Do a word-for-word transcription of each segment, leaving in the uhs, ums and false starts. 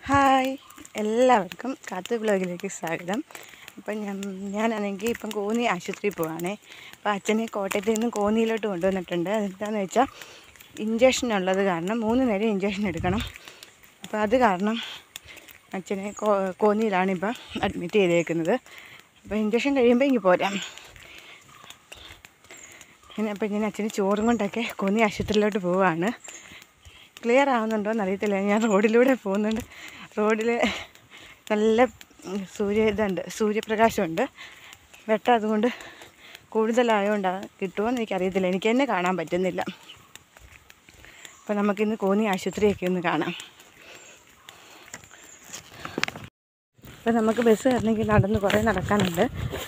Hi, എല്ലാവർക്കും കാത്തു ബ്ലോഗിലേക്ക് സ്വാഗതം. അപ്പം ഞാൻ ഞാനാണെങ്കിൽ ഇപ്പം കോന്നി ആശുപത്രിയിൽ പോവാണേ. അപ്പോൾ അച്ഛനെ കോട്ടയത്ത് നിന്ന് കോന്നിയിലോട്ട് കൊണ്ടുവന്നിട്ടുണ്ട്. അതെന്താണെന്ന് വെച്ചാൽ ഇഞ്ചക്ഷൻ ഉള്ളത് കാരണം മൂന്ന് നേരം ഇഞ്ചക്ഷൻ എടുക്കണം. അപ്പോൾ അത് കാരണം അച്ഛനെ കോ കോന്നിയിലാണ് ഇപ്പം അഡ്മിറ്റ് ചെയ്തേക്കുന്നത്. അപ്പോൾ ഇഞ്ചക്ഷൻ കഴിയുമ്പോൾ ഇങ്ങ് പോരാം. പിന്നെ അപ്പം ഞാൻ അച്ഛന് ചോറും കൊണ്ടൊക്കെ കോന്നി ആശുപത്രിയിലോട്ട് പോവുകയാണ്. ക്ലിയർ ആവുന്നുണ്ടോ എന്നറിയത്തില്ല. ഞാൻ റോഡിലൂടെ പോകുന്നുണ്ട്. റോഡിൽ നല്ല സൂര്യ ഇതുണ്ട് സൂര്യപ്രകാശമുണ്ട്. വെട്ടം അതുകൊണ്ട് കൂടുതലായതുകൊണ്ടാണ് കിട്ടുമോ എന്ന് എനിക്കറിയത്തില്ല. എനിക്ക് തന്നെ കാണാൻ പറ്റുന്നില്ല. അപ്പോൾ നമുക്കിന്ന് കോന്നി ആശുപത്രിയൊക്കെ ഒന്ന് കാണാം. അപ്പോൾ നമുക്ക് ബസ് കയറണമെങ്കിൽ നടന്ന് കുറേ നടക്കാനുണ്ട്.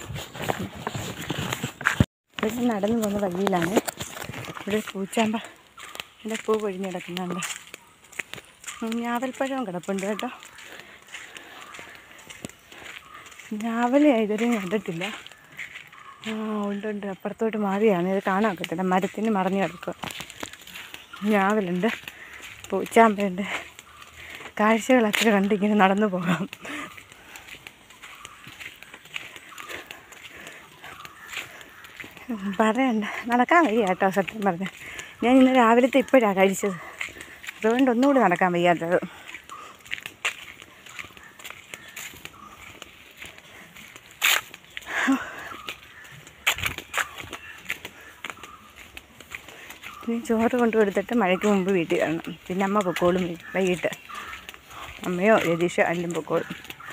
ഇവിടെ നടന്നു പോകുന്ന വഴിയിലാണ്. ഇവിടെ പൂച്ചാമ്പ എൻ്റെ പൂ പൊഴിഞ്ഞ് കിടക്കുന്നുണ്ട്. ഞാവൽപ്പഴവും കിടപ്പുണ്ട് കേട്ടോ. ഞാവൽ ഇതുവരെ കണ്ടിട്ടില്ല. ആ ഉണ്ട് ഉണ്ട് അപ്പുറത്തോട്ട് മാറിയാണ്. ഇത് കാണാൻ ഒക്കത്തില്ല, മരത്തിന് മറിഞ്ഞ് കിടക്കുക. ഞാവലുണ്ട്, പൂച്ചാമ്പയുണ്ട്. കാഴ്ചകളൊക്കെ കണ്ടിങ്ങനെ നടന്നു പോകാം. പറയണ്ട, നടക്കാൻ വയ്യ കേട്ടോ. സത്യം പറഞ്ഞ ഞാൻ ഇന്ന് രാവിലത്തെ ഇപ്പോഴാണ് കഴിച്ചത്. അതുകൊണ്ട് ഒന്നുകൂടി നടക്കാൻ വയ്യാത്തത്. ഇനി ചോറ് കൊണ്ടു കൊടുത്തിട്ട് മഴയ്ക്ക് മുമ്പ് വീട്ടിൽ കാണണം. പിന്നെ അമ്മ പൊക്കോളും വൈകിട്ട്. അമ്മയോ രതീഷോ എല്ലാം പൊക്കോളും.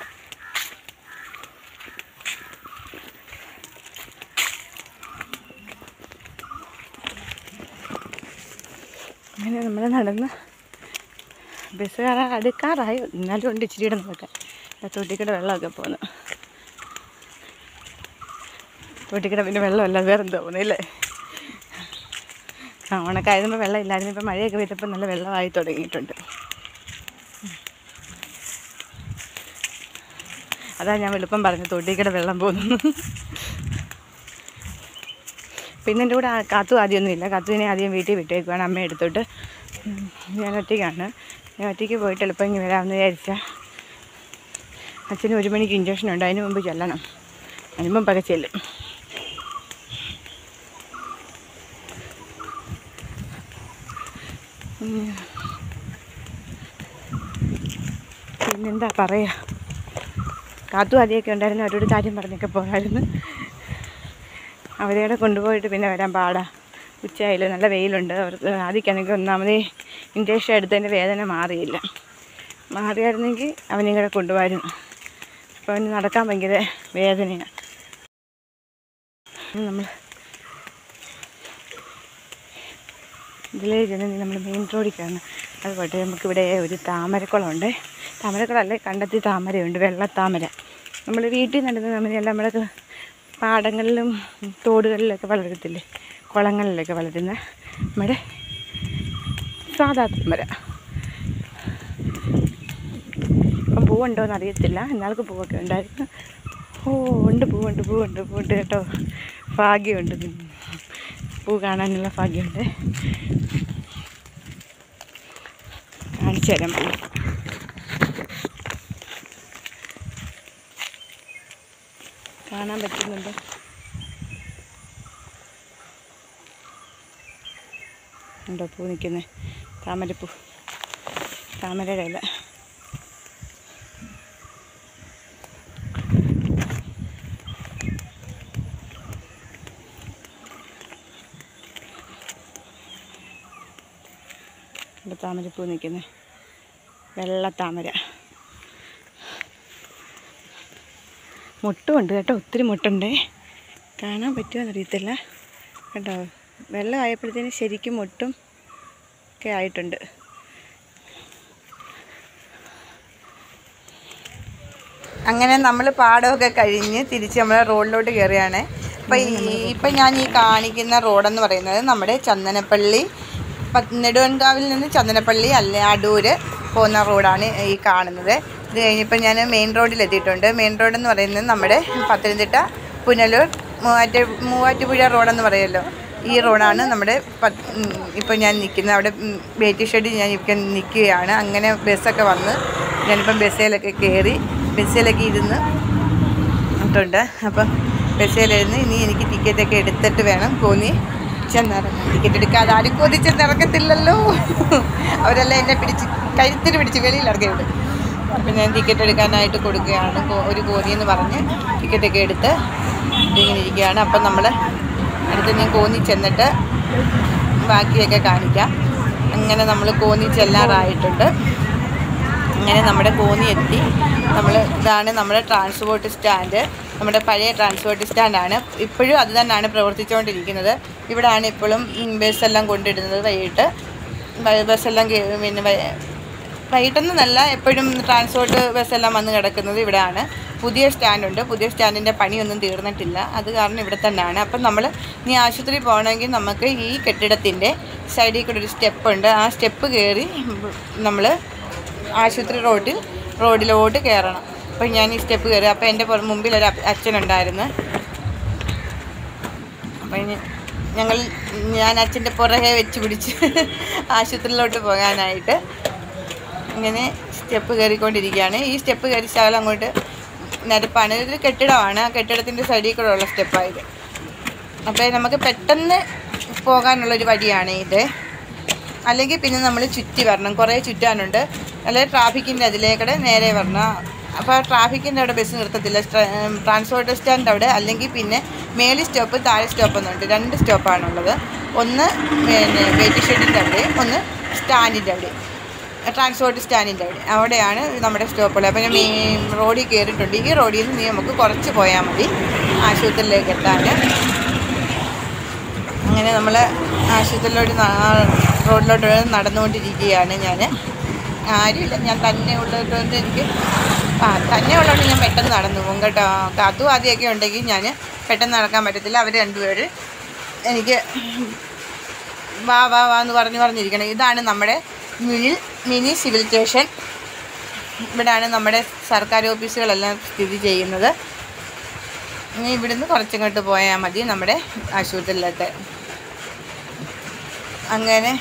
അങ്ങനെ നമ്മൾ നടന്ന് ബസ് കയറാൻ അടുക്കാറായി. എന്നാലും ഉണ്ട് ഇച്ചിരി ഇടം നോക്കാൻ. തോട്ടിക്കട വെള്ളമൊക്കെ പോകുന്നു. തോട്ടിക്കട പിന്നെ വെള്ളമല്ല വേറെന്തോ പോകുന്നില്ലേ. ആ ഉണക്കായതുമ്പോൾ വെള്ളം ഇല്ലായിരുന്നു. ഇപ്പം മഴയൊക്കെ പെയ്തപ്പോൾ നല്ല വെള്ളമായി തുടങ്ങിയിട്ടുണ്ട്. അതാ ഞാൻ എളുപ്പം പറഞ്ഞു തോട്ടിക്കട വെള്ളം പോകുന്നു. പിന്നെ എൻ്റെ കൂടെ കാത്തു ആദ്യമൊന്നുമില്ല. കാത്തുവിനെ ആദ്യം വീട്ടിൽ വിട്ടേക്കുവാണ് അമ്മ എടുത്തോട്ട്. ഞാൻ ഒറ്റയ്ക്കാണ്. ഞാൻ ഒറ്റയ്ക്ക് പോയിട്ട് എളുപ്പം ഇങ്ങനെ വരാമെന്ന് വിചാരിച്ചാൽ അച്ഛന് ഒരു മണിക്ക് ഇഞ്ചക്ഷൻ ഉണ്ട്. അതിന് മുമ്പ് ചെല്ലണം. അതിന് മുമ്പൊക്കെ ചെല്ലും. പിന്നെന്താ പറയുക, കാത്തു ആദ്യമൊക്കെ ഉണ്ടായിരുന്നു. അവരോട് കാര്യം പറഞ്ഞൊക്കെ പോകാമായിരുന്നു. അവരെവിടെ കൊണ്ടുപോയിട്ട് പിന്നെ വരാൻ പാടാ. ഉച്ചയായില്ല, നല്ല വെയിലുണ്ട്. അവർക്ക് ആദ്യക്കാണെങ്കിൽ ഒന്നാമതേ ഇഞ്ചക്ഷൻ എടുത്തതിൻ്റെ വേദന മാറിയില്ല. മാറിയായിരുന്നെങ്കിൽ അവനെയും കൂടെ കൊണ്ടുപോയിരുന്നു. അപ്പോൾ അവന് നടക്കാൻ ഭയങ്കര വേദനയാണ്. നമ്മൾ ഇതിലേ ചെന്ന് നമ്മൾ മെയിൻ റോഡിൽ കയറണം. അതുപോട്ടെ, നമുക്കിവിടെ ഒരു താമരക്കുളമുണ്ട്. താമരക്കുളമല്ലേ, കണ്ടെത്തി താമരയുണ്ട്, വെള്ളത്താമര. നമ്മൾ വീട്ടിൽ നടുന്ന താമരയല്ല, നമ്മളൊക്കെ പാടങ്ങളിലും തോടുകളിലൊക്കെ വളരത്തില്ലേ, കുളങ്ങളിലൊക്കെ വളരുന്ന നമ്മുടെ സാധാ താമര. ഇപ്പം പൂവുണ്ടോയെന്ന് അറിയത്തില്ല. എന്നാൾക്ക് പൂവൊക്കെ ഉണ്ടായിരുന്നു. ഓ ഉണ്ട്, പൂവുണ്ട് പൂവുണ്ട് പൂവുണ്ട് കേട്ടോ. ഭാഗ്യമുണ്ട്, പൂ കാണാനുള്ള ഭാഗ്യമുണ്ട്. കാണിച്ചു തരാം. കാണാൻ പറ്റുന്നുണ്ട്. ഉണ്ടോ പൂ നിൽക്കുന്നത്? താമരപ്പൂ, താമരയുടെ ഇല. താമരപ്പൂ നിൽക്കുന്നത്, വെള്ളത്താമര. മുട്ടുമുണ്ട് കേട്ടോ, ഒത്തിരി മുട്ടുണ്ടേ. കാണാൻ പറ്റുമോ എന്നറിയത്തില്ല കേട്ടോ. വെള്ളം ആയപ്പോഴത്തേന് ശരിക്കും മുട്ടും ഒക്കെ ആയിട്ടുണ്ട്. അങ്ങനെ നമ്മൾ പാടമൊക്കെ കഴിഞ്ഞ് തിരിച്ച് നമ്മൾ റോഡിലോട്ട് കയറുകയാണ്. അപ്പം ഈ ഇപ്പം ഞാൻ ഈ കാണിക്കുന്ന റോഡെന്ന് പറയുന്നത് നമ്മുടെ ചന്ദനപ്പള്ളി, നെടുവൻകാവിൽ നിന്ന് ചന്ദനപ്പള്ളി അല്ല അടൂര് പോകുന്ന റോഡാണ് ഈ കാണുന്നത്. ഇത് കഴിഞ്ഞിപ്പോൾ ഞാൻ മെയിൻ റോഡിലെത്തിയിട്ടുണ്ട്. മെയിൻ റോഡെന്ന് പറയുന്നത് നമ്മുടെ പത്തനംതിട്ട പുനലൂർ മൂവാറ്റ മൂവാറ്റുപുഴ റോഡെന്ന് പറയുമല്ലോ, ഈ റോഡാണ് നമ്മുടെ ഇപ്പം ഞാൻ നിൽക്കുന്നത്. അവിടെ വെയിറ്റിംഗ് ഷെഡിൽ ഞാൻ ഇപ്പം നിൽക്കുകയാണ്. അങ്ങനെ ബസ്സൊക്കെ വന്ന് ഞാനിപ്പം ബസ്സിലൊക്കെ കയറി ബസ്സിലൊക്കെ ഇരുന്ന് ണ്ട്. അപ്പം ബസ്സിലിരുന്ന് ഇനി എനിക്ക് ടിക്കറ്റൊക്കെ എടുത്തിട്ട് വേണം കോന്നി ചെന്നിറങ്ങാൻ. ടിക്കറ്റ് എടുക്കാതെ ആരും കോന്നി ചെന്നിറങ്ങത്തില്ലല്ലോ. അവരെല്ലാം എന്നെ പിടിച്ച് കഴുത്തിന് പിടിച്ച് വെളിയിൽ ഇറങ്ങി വിടും. അപ്പം ഞാൻ ടിക്കറ്റ് എടുക്കാനായിട്ട് കൊടുക്കുകയാണ്. ഒരു കോന്നി എന്ന് പറഞ്ഞ് ടിക്കറ്റൊക്കെ എടുത്ത് ഇങ്ങനെ ഇരിക്കുകയാണ്. അപ്പം നമ്മൾ അടുത്ത് ഞാൻ കോന്നി ചെന്നിട്ട് ബാക്കിയൊക്കെ കാണിക്കാം. അങ്ങനെ നമ്മൾ കോന്നി ചെല്ലാറായിട്ടുണ്ട്. അങ്ങനെ നമ്മുടെ കോന്നി എത്തി. നമ്മൾ ഇതാണ് നമ്മുടെ ട്രാൻസ്പോർട്ട് സ്റ്റാൻഡ്. നമ്മുടെ പഴയ ട്രാൻസ്പോർട്ട് സ്റ്റാൻഡാണ്. ഇപ്പോഴും അത് തന്നെയാണ് പ്രവർത്തിച്ചുകൊണ്ടിരിക്കുന്നത്. ഇവിടെയാണ് ഇപ്പോഴും ബസ്സെല്ലാം കൊണ്ടിടുന്നത്. വൈകിട്ട് ബസ്സെല്ലാം പിന്നെ വൈകിട്ടൊന്നുമല്ല, എപ്പോഴും ട്രാൻസ്പോർട്ട് ബസ്സെല്ലാം വന്ന് കിടക്കുന്നത് ഇവിടെയാണ്. പുതിയ സ്റ്റാൻഡുണ്ട്. പുതിയ സ്റ്റാൻഡിൻ്റെ പണിയൊന്നും തീർന്നിട്ടില്ല. അത് കാരണം ഇവിടെ തന്നെയാണ്. അപ്പം നമ്മൾ ഇനി ആശുപത്രി പോകണമെങ്കിൽ നമുക്ക് ഈ കെട്ടിടത്തിൻ്റെ സൈഡിൽ കൂടെ ഒരു സ്റ്റെപ്പുണ്ട്. ആ സ്റ്റെപ്പ് കയറി നമ്മൾ ആശുപത്രി റോഡിൽ റോഡിലോട്ട് കയറണം. അപ്പോൾ ഞാൻ ഈ സ്റ്റെപ്പ് കയറി. അപ്പോൾ എൻ്റെ മുമ്പിൽ ഒരു അച്ഛനുണ്ടായിരുന്നു. അപ്പം ഞങ്ങൾ ഞാൻ അച്ഛൻ്റെ പുറകെ വെച്ച് പിടിച്ച് ആശുപത്രിയിലോട്ട് പോകാനായിട്ട് ഇങ്ങനെ സ്റ്റെപ്പ് കയറിക്കൊണ്ടിരിക്കുകയാണ്. ഈ സ്റ്റെപ്പ് കയറി ശകലം അങ്ങോട്ട് നിരപ്പാണ്. ഇതൊരു കെട്ടിടമാണ്. ആ കെട്ടിടത്തിൻ്റെ സൈഡിൽ കൂടെ ഉള്ള സ്റ്റെപ്പായത്. അപ്പോൾ നമുക്ക് പെട്ടെന്ന് പോകാനുള്ളൊരു വഴിയാണ് ഇത്. അല്ലെങ്കിൽ പിന്നെ നമ്മൾ ചുറ്റി വരണം. കുറേ ചുറ്റാനുണ്ട്. അല്ലെങ്കിൽ ട്രാഫിക്കിൻ്റെ അതിലേക്കൂടെ നേരെ വരണം. അപ്പോൾ ട്രാഫിക്കിൻ്റെ അവിടെ ബസ് നിർത്തത്തില്ല. ട്രാൻസ്പോർട്ട് സ്റ്റാൻഡ് അവിടെ, അല്ലെങ്കിൽ പിന്നെ മേലി സ്റ്റോപ്പ് താഴെ സ്റ്റോപ്പ് എന്നുണ്ട്. രണ്ട് സ്റ്റോപ്പാണുള്ളത്. ഒന്ന് പിന്നെ വെയിറ്റ് ഷെഡിൻ്റെ അവിടെ, ഒന്ന് സ്റ്റാൻഡിൻ്റെ അവിടെ, ട്രാൻസ്പോർട്ട് സ്റ്റാൻഡിൻ്റെ അവിടെ. അവിടെയാണ് നമ്മുടെ സ്റ്റോപ്പുകൾ. അപ്പോൾ ഞാൻ റോഡിൽ കയറിയിട്ടുണ്ട്. ഈ റോഡിൽ നിന്ന് നമുക്ക് കുറച്ച് പോയാൽ മതി ആശുപത്രിയിലേക്ക് എത്താൻ. അങ്ങനെ നമ്മൾ ആശുപത്രിയിലോട്ട് റോഡിലോട്ട് നടന്നുകൊണ്ടിരിക്കുകയാണ്. ഞാൻ ആരുമില്ല, ഞാൻ തന്നെ ഉള്ളതുകൊണ്ട് എനിക്ക് ആ തന്നെ ഉള്ളതുകൊണ്ട് ഞാൻ പെട്ടെന്ന് നടന്നു പോകും കേട്ടോ. അതും ആദ്യമൊക്കെ ഉണ്ടെങ്കിൽ ഞാൻ പെട്ടെന്ന് നടക്കാൻ പറ്റത്തില്ല. അവർ രണ്ടുപേർ എനിക്ക് വാ വാ വാ എന്ന് പറഞ്ഞ് പറഞ്ഞിരിക്കണം. ഇതാണ് നമ്മുടെ മിനി മിനി സിവിൽ സ്റ്റേഷൻ. ഇവിടെയാണ് നമ്മുടെ സർക്കാർ ഓഫീസുകളെല്ലാം സ്ഥിതി ചെയ്യുന്നത്. ഇനി ഇവിടുന്ന് കുറച്ചിങ്ങോട്ട് പോയാൽ മതി നമ്മുടെ ആശുപത്രിയിലൊക്കെ. അങ്ങനെ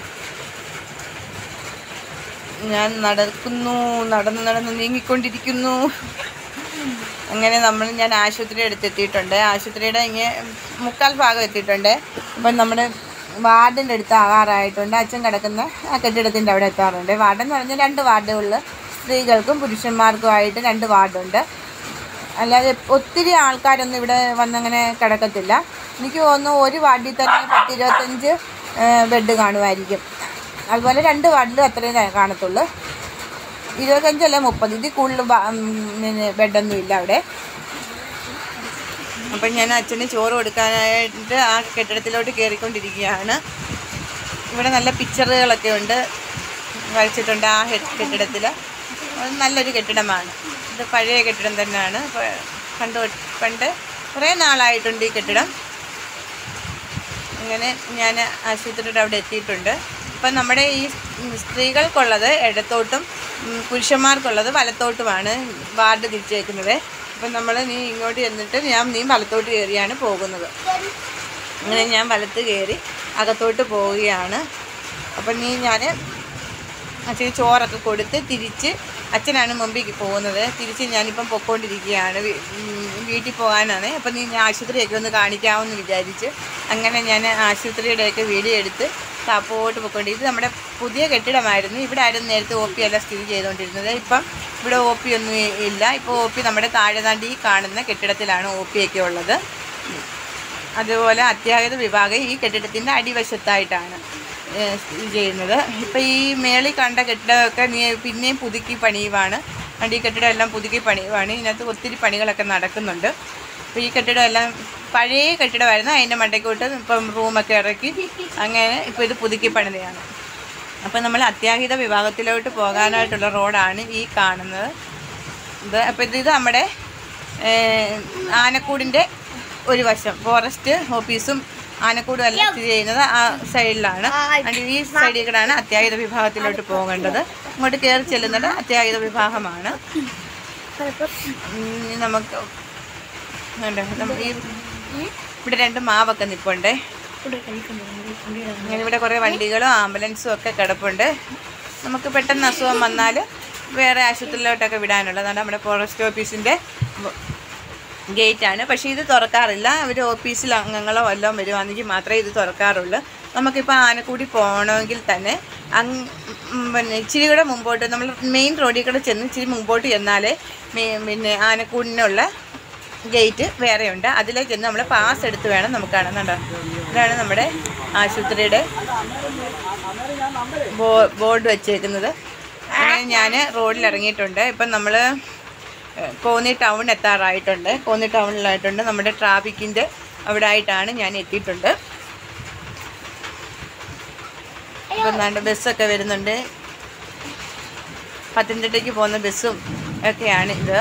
ഞാൻ നടക്കുന്നു, നടന്ന് നടന്ന് നീങ്ങിക്കൊണ്ടിരിക്കുന്നു. അങ്ങനെ നമ്മൾ ഞാൻ ആശുപത്രിയുടെ അടുത്തെത്തിയിട്ടുണ്ട്. ആശുപത്രിയുടെ ഇങ്ങനെ മുക്കാൽ ഭാഗം എത്തിയിട്ടുണ്ട്. അപ്പം നമ്മുടെ വാർഡിൻ്റെ അടുത്ത് ആകാറായിട്ടുണ്ട്. അച്ഛൻ കിടക്കുന്ന ആ കെട്ടിടത്തിൻ്റെ അവിടെ എത്താറുണ്ട്. വാർഡെന്ന് പറഞ്ഞാൽ രണ്ട് വാർഡുകളിൽ സ്ത്രീകൾക്കും പുരുഷന്മാർക്കുമായിട്ട് രണ്ട് വാർഡുണ്ട്. അല്ലാതെ ഒത്തിരി ആൾക്കാരൊന്നും ഇവിടെ വന്നങ്ങനെ കിടക്കത്തില്ല. എനിക്ക് തോന്നുന്നു ഒരു വാർഡിൽ തന്നെ പത്ത് ഇരുപത്തഞ്ച് ബെഡ് കാണുമായിരിക്കും. അതുപോലെ രണ്ട് വാർഡിലും അത്രയും കാണത്തുള്ളൂ. ഇരുപത്തഞ്ചല്ല മുപ്പത്, ഇതിൽ കൂടുതൽ പിന്നെ ബെഡൊന്നും ഇല്ല അവിടെ. അപ്പം ഞാൻ അച്ഛന് ചോറ് കൊടുക്കാനായിട്ട് ആ കെട്ടിടത്തിലോട്ട് കയറിക്കൊണ്ടിരിക്കുകയാണ്. ഇവിടെ നല്ല പിക്ചറുകളൊക്കെ ഉണ്ട്, വരച്ചിട്ടുണ്ട് ആ കെട്ടിടത്തിൽ. നല്ലൊരു കെട്ടിടമാണ്. ഇത് പഴയ കെട്ടിടം തന്നെയാണ്. പണ്ട് പണ്ട് കുറേ നാളായിട്ടുണ്ട് ഈ കെട്ടിടം. അങ്ങനെ ഞാൻ ആശുപത്രിയുടെ അവിടെ എത്തിയിട്ടുണ്ട്. അപ്പം നമ്മുടെ ഈ സ്ത്രീകൾക്കുള്ളത് ഇടത്തോട്ടും പുരുഷന്മാർക്കുള്ളത് വലത്തോട്ടുമാണ് വാർഡ് തിരിച്ചേക്കുന്നത്. അപ്പം നമ്മൾ നീ ഇങ്ങോട്ട് ചെന്നിട്ട് ഞാൻ നീ വലത്തോട്ട് കയറിയാണ് പോകുന്നത്. അങ്ങനെ ഞാൻ വലത്ത് കയറി അകത്തോട്ട് പോവുകയാണ്. അപ്പം നീ ഞാൻ അച്ഛന് ചോറൊക്കെ കൊടുത്ത് തിരിച്ച് അച്ഛനാണ് മുമ്പിൽ പോകുന്നത്. തിരിച്ച് ഞാനിപ്പം പൊയ്ക്കൊണ്ടിരിക്കുകയാണ്, വീട്ടിൽ പോകാനാണ്. അപ്പം നീ ഞാൻ ആശുപത്രിയൊക്കെ ഒന്ന് കാണിക്കാമെന്ന് വിചാരിച്ച് അങ്ങനെ ഞാൻ ആശുപത്രിയുടെയൊക്കെ വീഡിയോ എടുത്ത് താപ്പോട്ട് പോയിക്കൊണ്ട്. ഇത് നമ്മുടെ പുതിയ കെട്ടിടമായിരുന്നു. ഇവിടെ ആയിരുന്നു നേരത്തെ ഒ പി എല്ലാം സ്ഥിതി ചെയ്തുകൊണ്ടിരുന്നത്. ഇപ്പം ഇവിടെ ഒ പി ഒന്നും ഇല്ല. ഇപ്പോൾ ഒ പി നമ്മുടെ താഴെതാണ്ടി ഈ കാണുന്ന കെട്ടിടത്തിലാണ് ഒ പി ഒക്കെ ഉള്ളത്. അതുപോലെ അത്യാഹിത വിഭാഗം ഈ കെട്ടിടത്തിൻ്റെ അടിവശത്തായിട്ടാണ് സ്ഥിതി ചെയ്യുന്നത്. ഇപ്പം ഈ മേളിൽ കണ്ട കെട്ടിടമൊക്കെ നീ പിന്നെയും പുതുക്കി പണിയുവാണ്. അടി കെട്ടിടം എല്ലാം പുതുക്കി പണിയുവാണ്. ഇതിനകത്ത് ഒത്തിരി പണികളൊക്കെ നടക്കുന്നുണ്ട്. അപ്പോൾ ഈ കെട്ടിടം എല്ലാം പഴയ കെട്ടിടമായിരുന്നു. അതിൻ്റെ മണ്ടയ്ക്കോട്ട് ഇപ്പം റൂമൊക്കെ ഇറക്കി അങ്ങനെ ഇപ്പോൾ ഇത് പുതുക്കി പണിതയാണ്. അപ്പോൾ നമ്മൾ അത്യാഹിത വിഭാഗത്തിലോട്ട് പോകാനായിട്ടുള്ള റോഡാണ് ഈ കാണുന്നത്. ഇത് അപ്പോൾ ഇത് ഇത് നമ്മുടെ ആനക്കൂടിൻ്റെ ഒരു വശം, ഫോറസ്റ്റ് ഓഫീസും ആനക്കൂടും എല്ലാം സ്ഥിതി ചെയ്യുന്നത് ആ സൈഡിലാണ്. ഈ സൈഡിൽ കൂടെയാണ് അത്യാഹിത വിഭാഗത്തിലോട്ട് പോകേണ്ടത്. ഇങ്ങോട്ട് കയറി ചെല്ലുന്നത് അത്യാഹിത വിഭാഗമാണ്. നമുക്ക് ഈ ഇവിടെ രണ്ട് മാവൊക്കെ നിൽപ്പുണ്ട്. ഇങ്ങനെ ഇവിടെ കുറേ വണ്ടികളും ആംബുലൻസും ഒക്കെ കിടപ്പുണ്ട്. നമുക്ക് പെട്ടെന്ന് അസുഖം വന്നാൽ വേറെ ആശുപത്രിയിലോട്ടൊക്കെ വിടാനുള്ളതാണ്. നമ്മുടെ ഫോറസ്റ്റ് ഓഫീസിൻ്റെ ഗേറ്റാണ്. പക്ഷേ ഇത് തുറക്കാറില്ല. അവർ ഓഫീസിൽ അംഗങ്ങളോ വല്ലതും വരുവാണെങ്കിൽ മാത്രമേ ഇത് തുറക്കാറുള്ളൂ. നമുക്കിപ്പോൾ ആനക്കൂടി പോകണമെങ്കിൽ തന്നെ അങ് പിന്നെ ഇച്ചിരി കൂടെ മുമ്പോട്ട് നമ്മൾ മെയിൻ റോഡിൽ കൂടെ ചെന്ന് ഇച്ചിരി മുമ്പോട്ട് ചെന്നാലേ പിന്നെ ആനക്കൂടിനുള്ള ഗേറ്റ് വേറെയുണ്ട്. അതിലേക്ക് ചെന്ന് നമ്മൾ പാസ് എടുത്ത് വേണം നമുക്ക് കാണുന്നുണ്ടോ. ഇതാണ് നമ്മുടെ ആശുപത്രിയുടെ ബോ ബോർഡ് വെച്ചേക്കുന്നത്. അങ്ങനെ ഞാൻ റോഡിൽ ഇറങ്ങിയിട്ടുണ്ട്. ഇപ്പം നമ്മൾ കോന്നി ടൗൺ എത്താറായിട്ടുണ്ട്. കോന്നി ടൗണിലായിട്ടുണ്ട്. നമ്മുടെ ട്രാഫിക്കിൻ്റെ അവിടെ ആയിട്ടാണ് ഞാൻ എത്തിയിട്ടുണ്ട്. ഇപ്പം എന്താണ്ട് ബസ്സൊക്കെ വരുന്നുണ്ട്. പത്തനംതിട്ടയ്ക്ക് പോകുന്ന ബസ്സും ഒക്കെയാണ് ഇത്.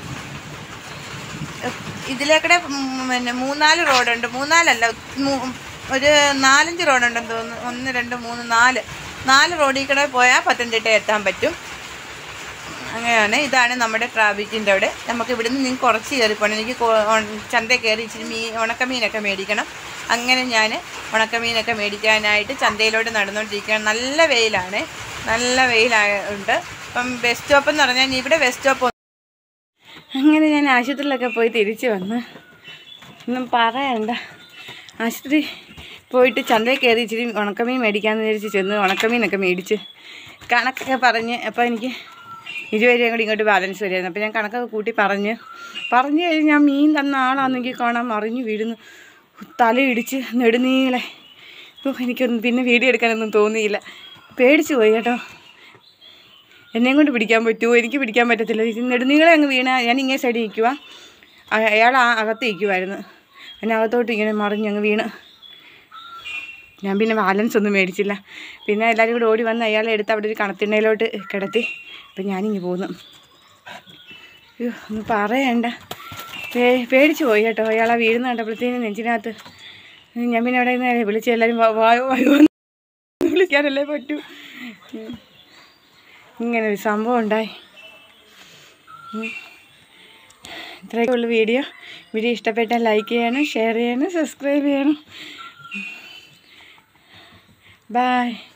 ഇതിലേക്കൂടെ പിന്നെ മൂന്നാല് റോഡുണ്ട്. മൂന്നാലല്ല ഒരു നാലഞ്ച് റോഡുണ്ടെന്ന് തോന്നുന്നു. ഒന്ന് രണ്ട് മൂന്ന് നാല് നാല് റോഡിൽ കൂടെ പോയാൽ പത്തനംതിട്ട എത്താൻ പറ്റും. അങ്ങനെയാണ്. ഇതാണ് നമ്മുടെ ട്രാഫിക്കിൻ്റെ അവിടെ. നമുക്ക് ഇവിടുന്ന് നിങ്ങൾക്ക് കുറച്ച് കയറി പോകണം. എനിക്ക് ചന്തയിൽ കയറി ഇച്ചിരി മീൻ ഉണക്കമീനൊക്കെ മേടിക്കണം. അങ്ങനെ ഞാൻ ഉണക്കമീനൊക്കെ മേടിക്കാനായിട്ട് ചന്തയിലോട്ട് നടന്നുകൊണ്ടിരിക്കുകയാണ്. നല്ല വെയിലാണ്, നല്ല വെയിലുണ്ട്. ഇപ്പം ബസ് സ്റ്റോപ്പ് എന്ന് പറഞ്ഞാൽ ഇവിടെ ബസ് സ്റ്റോപ്പ്. അങ്ങനെ ഞാൻ ആശുപത്രിയിലൊക്കെ പോയി തിരിച്ച് വന്ന് ഒന്നും പറയണ്ട. ആശുപത്രി പോയിട്ട് ചന്തയിൽ കയറി ഇച്ചിരി ഉണക്കമീൻ മേടിക്കാമെന്ന് വിചാരിച്ച് ചെന്ന് ഉണക്കമീനൊക്കെ മേടിച്ച് കണക്കൊക്കെ പറഞ്ഞ് അപ്പോൾ എനിക്ക് ഇരുപത് രൂപയും കൂടി ഇങ്ങോട്ട് ബാലൻസ് വരുമായിരുന്നു. അപ്പോൾ ഞാൻ കണക്കൊക്കെ കൂട്ടി പറഞ്ഞ് പറഞ്ഞു കഴിഞ്ഞ് ഞാൻ മീൻ തന്ന ആളാണെങ്കിൽ കാണാൻ മറിഞ്ഞു വീഴുന്നു, തലയിടിച്ച് നെടുനീളെ. ഓ എനിക്കൊന്നും പിന്നെ വീഡിയോ എടുക്കാനൊന്നും തോന്നിയില്ല, പേടിച്ച് പോയി കേട്ടോ. എന്നെയും കൊണ്ട് പിടിക്കാൻ പറ്റുമോ? എനിക്ക് പിടിക്കാൻ പറ്റത്തില്ല. ഇത് നെടുനീളെ അങ്ങ് വീണ ഞാൻ ഇങ്ങനെ സൈഡിൽ നിൽക്കുക, അയാൾ ആ അകത്ത് നിൽക്കുമായിരുന്നു. അതിനകത്തോട്ട് ഇങ്ങനെ മറിഞ്ഞങ്ങ് വീണ്. ഞാൻ പിന്നെ ബാലൻസ് ഒന്നും മേടിച്ചില്ല. പിന്നെ എല്ലാവരും കൂടി ഓടി വന്ന് അയാളെ എടുത്ത് അവിടെ ഒരു കണത്തിണ്ണയിലോട്ട് കിടത്തി. അപ്പം ഞാനിങ്ങ് പോന്നു. അയ്യോ ഒന്നും പറയണ്ട, പേ പേടിച്ച് പോയി കേട്ടോ. അയാളെ വീഴുന്ന കണ്ടപ്പോഴത്തേനും നെഞ്ചിനകത്ത്. ഞാൻ പിന്നെ അവിടെ നിന്ന് വിളിച്ച് എല്ലാവരും വായോ വായോ വിളിക്കാനല്ലേ പറ്റൂ. ഇങ്ങനൊരു സംഭവം ഉണ്ടായി. ഇത്രയൊക്കെ ഉള്ളു വീഡിയോ. വീഡിയോ ഇഷ്ടപ്പെട്ടാൽ ലൈക്ക് ചെയ്യണം, ഷെയർ ചെയ്യണം, സബ്സ്ക്രൈബ് ചെയ്യണം. Bye.